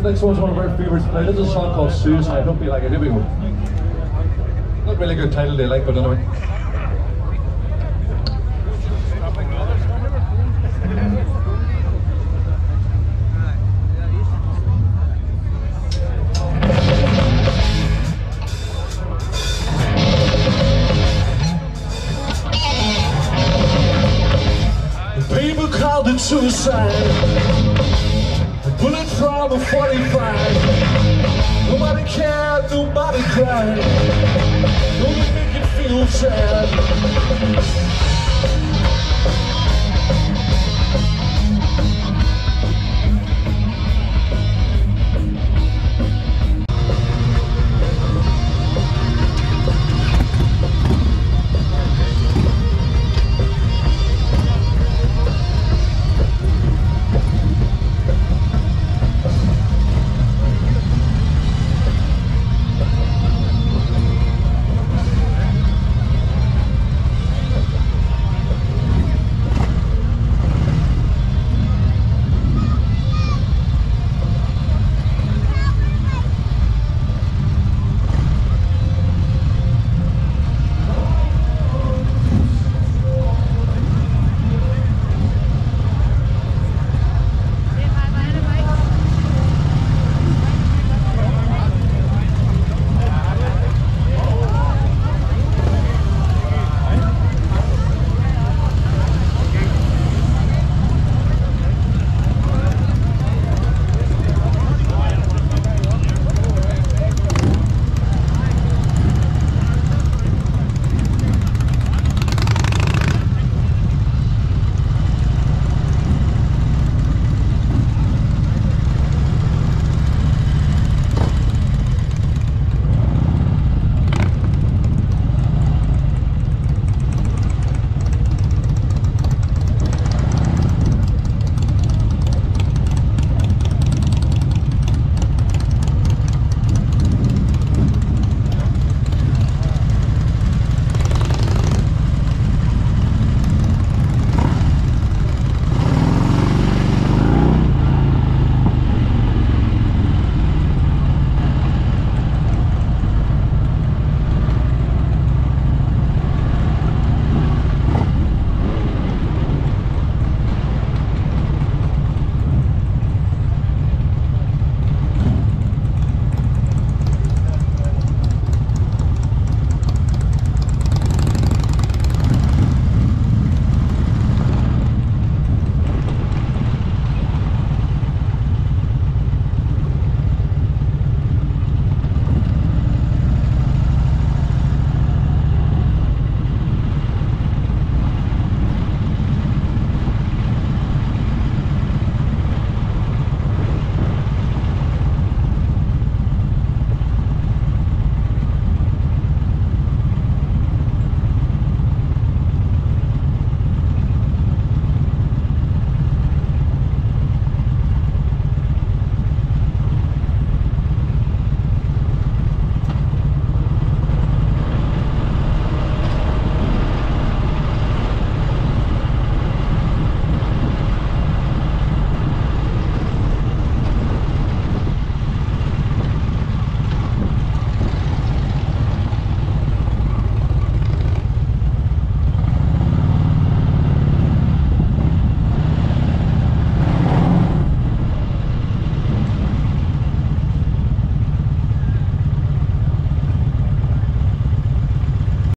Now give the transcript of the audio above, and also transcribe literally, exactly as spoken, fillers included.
next one's one of our favourites to play. This is a song called Suicide. Hope you like it. Here we go. Not really good title they like, but anyway. People called it suicide. A bullet from a forty-five. Nobody cared, nobody cried. Don't make it feel sad.